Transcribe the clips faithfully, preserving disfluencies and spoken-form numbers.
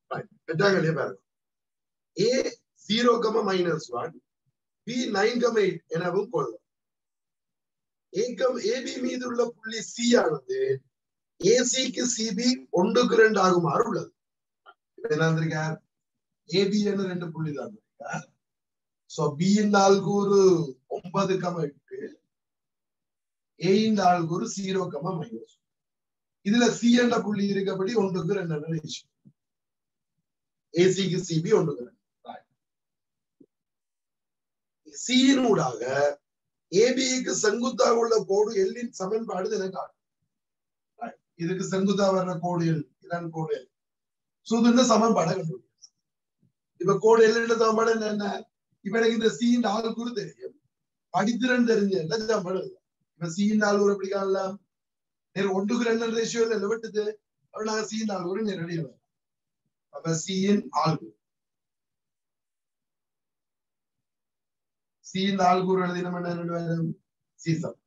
A zero comma minus one, B nine comma eight எனவும் கொள்ளும். A B மீதுள்ள புள்ளி C ஆனது A C க்கு C B ஒன்றுக்கு ரெண்டு ஆகுமாறு உள்ளது. என்ன வந்திருக்கார்? A B என்ற ரெண்டு புள்ளி தான் வந்திருக்கார். சோ B இன் ஆள்கூறு ஒன்பது கமா எட்டு, A இன் ஆள்கூறு zero கமா minus. இதுல C என்ற புள்ளி இருக்கப்படி ஒன்றுக்கு ரெண்டு ரேஷியோ. A C க்கு C B ஒன்றுக்கு ரெண்டு. C ஊடாக A B க்கு செங்குத்தாக உள்ள கோடு L இன் சமன்பாடு எனக்கு காட்டும். இதுக்கு செங்குத்தாக வர்ற கோடு L, இதான் கோடு L. சோ இந்த சமன்பாடை கண்டுபிடிக்கலாம். இப்ப கோடு L என்ற சமன்பாடு என்ன? இப்ப எனக்கு இந்த C இன் ஆள்கூறு தெரியும், படித்திறன் தெரிஞ்ச சமன்பாடு. இப்ப C இன் ஆள்கூறு எப்படி காணலாம்? நேர் ஒன்றுக்கு ரெண்டு ரேஷியோல விட்டுது. அப்ப நாங்க C இன் ஆள்கூறு நேரடியா வரலாம். அப்ப C இன் ஆள்கூறு C இன் ஆள்கூறு எழுதின என்ன? C சம்.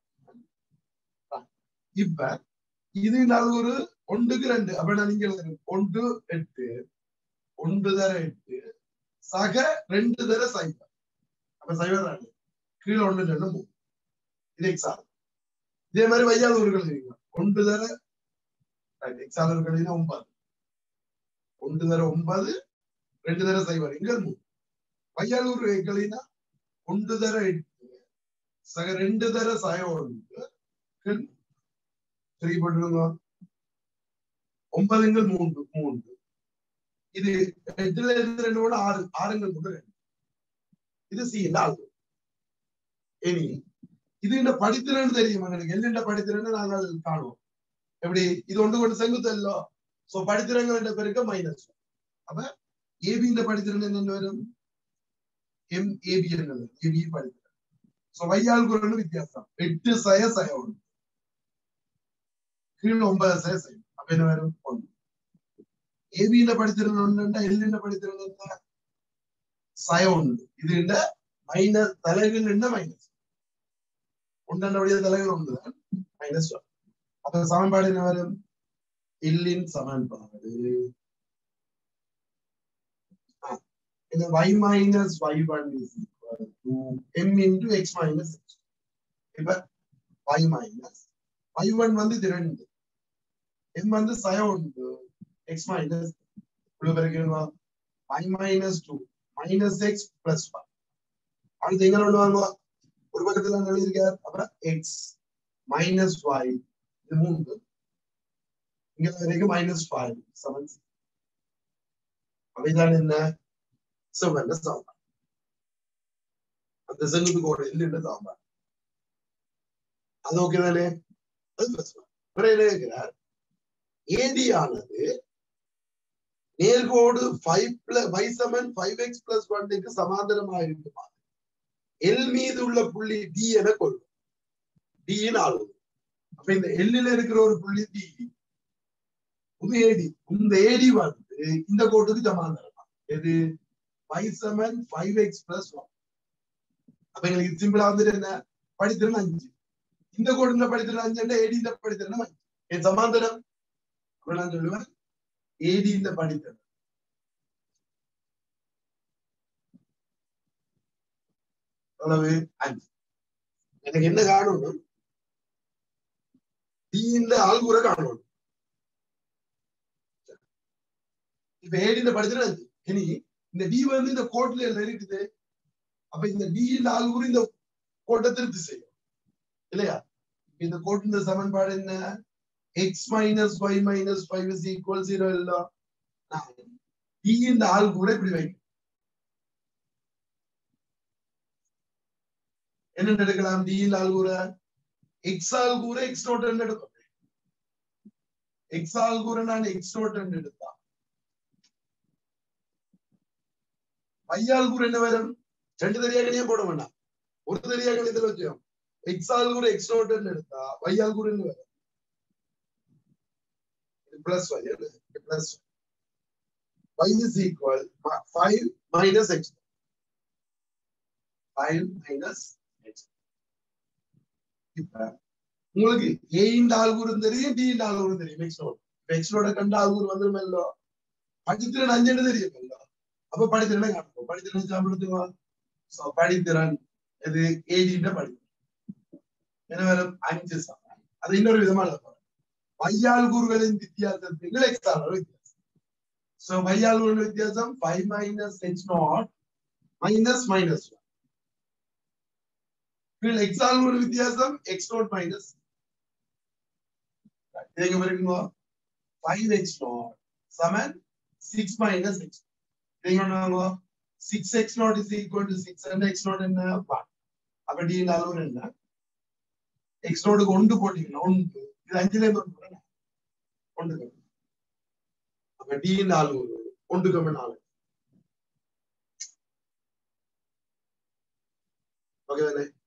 இப்ப இது ஆள்கூறு ஒன்றுக்கு ரெண்டு. அப்ப நான் நீங்க எழுதுறேன் ஒன்று எட்டு, ஒன்று தர எட்டு சக ரெண்டு தர சைபர். அப்ப சைபர் ரெண்டு கீழே ஒன்று ரெண்டு மூணு. இது எக்ஸால். இதே மாதிரி வையாளூர்கள் எழுதிங்க. ஒன்று தர எக்ஸாலூர்கள் எழுதினா ஒன்பது, ஒன்று தர ஒன்பது, ரெண்டு தர சைபர் இங்க மூணு. வையாளூர் எழுதினா ஒன்று தர எட்டு சக ரெண்டு தர சய ஒன்று சரி போட்டுருங்க. ஒன்பதுங்கள் மூன்று மூன்று. இது எட்டுல இருந்து ரெண்டு கூட ஆறு, ஆறுங்கள் கூட ரெண்டு. இது சி நாலு. இனி இது என்ன படித்திறன் தெரியும் எங்களுக்கு. என்னென்ன படித்திறன் நாங்கள் காணுவோம். எப்படி இது ஒன்று கொண்டு செங்குத்தல்லோ. சோ படித்திறங்கள் என்ற பேருக்கு மைனஸ். அப்ப ஏபி இந்த படித்திறன் என்ன வரும்? எம் ஏபி என்ன? ஏபி படித்திறன். சோ வையால் குரல் வித்தியாசம். எட்டு சய சய ஒன்று, கீழ் ஒன்பது சய சய. அப்ப என்ன வரும்? ஒன்று. ஏபியில படித்திறன் ஒன்று, எல்லின படித்திறன் என்ன? சய ஒன்று. இது என்ன? மைனஸ் தலைகள் என்ன? மைனஸ் ஒன்றுடைய தலைகள் ஒன்றுதான், மைனஸ் ஒன். அப்ப சமன்பாடு என்ன வரும்? எல்லின் சமன்பாடு இந்த y minus y one is equal to m into x minus x. இப்ப y minus y one வந்து இது ரெண்டு, m வந்து சய ஒன்று, x minus இவ்வளவு பேருக்கு y minus two minus x plus one. அடுத்து எங்க பண்ணுவாங்க? ஒரு பக்கத்துல எழுதியிருக்கார். அப்புறம் x minus y இது மூன்று, இங்க வரைக்கும் minus five seven. அப்படிதான் என்ன? செவ்வன சாம்பார். அந்த செங்குத்து கோடு இல்ல சாம்பார். அது ஓகே தானே? இருக்கிறார். ஏடி ஆனது நேர்கோடு five plus y சமன் five x plus one க்கு சமாந்தரமாக இருக்குமா? L மீது உள்ள புள்ளி D என கொள்ளும். D இன் ஆளு. அப்ப இந்த L ல இருக்கிற ஒரு புள்ளி D, இது ஏடி. இந்த ஏடி வந்து இந்த கோட்டுக்கு சமாந்தரமா. எது? y சமன் five x plus one. அப்ப எங்களுக்கு சிம்பிளா வந்துட்டு என்ன? படித்திறன் அஞ்சு. இந்த கோடுல படித்திறன் அஞ்சு, ஏடி இந்த படித்திறன் அஞ்சு. என் சமாந்தரம் நான் சொல்லுவேன் ஏடி இந்த படித்திறன். அளவு அஞ்சு. எனக்கு என்ன காணணும்? டி இந்த ஆள்கூரை காணணும். இப்ப ஏடி இந்த படித்திறன் அஞ்சு. இனி இந்த டி வந்து இந்த கோட்ல இருக்குது. அப்ப இந்த டி இந்த ஆள்கூறு இந்த கோட்டை திருப்தி செய்யும் இல்லையா? இந்த கோட்டு இந்த சமன்பாடு என்ன? x minus y minus five is equal zero இல்ல. டி இந்த ஆள்கூரை இப்படி வைக்கும். என்ன எடுக்கலாம்? டி இந்த ஆள்கூரை x ஆள்கூரை x நோட் என்று எடுக்கும். x ஆள்கூரை நான் x நோட் என்று எடுத்தா y ஆள்கூரை என்ன வரும்? ரெண்டு தெரியாகலையும் போட வேண்டாம், ஒரு தெரியாக இதில் வச்சோம். x ஆள்கூரை x நோட் என்று எடுத்தா y ஆள்கூரை என்ன வரும்? plus y, plus y is equal five minus x. five minus x. இப்ப உங்களுக்கு a இந்த ஆள்கூறு தெரியும், d இந்த ஆள்கூறு தெரியும். x நோட் x நோட கண்ட ஆள்கூறு வந்துருமே இல்லோ. படித்திறன் அஞ்சுன்னு தெரியுமல்ல. அப்ப படித்திறனை காட்டுவோம். படித்திறன் சாப்பிடுத்துவா. படித்திறன் இது ஏஜிட்ட படித்திறன் என்ன வரும் அஞ்சு சமம். அது இன்னொரு விதமான வையால் கூறுகளின் வித்தியாசத்துக்கு எக்ஸால் வித்தியாசம். சோ வையால் கூறுகளின் வித்தியாசம் five minus h naught minus minus one. இதில் எக்ஸால் கூறு வித்தியாசம் x naught minus. இங்க பாருங்க five h naught சமன் six minus x. இங்க என்னங்க six x naught is equal to six and x naught என்ன one. அப்ப d ன் அளவு என்ன x naught க்கு ஒன்று போட்டீங்கன்னா ஒன்று இது அஞ்சுல இருந்து ஒன்று போடுங்க ஒன்று அப்ப d ன் அளவு ஒன்று கம்மி நாலு. ஓகே தானே?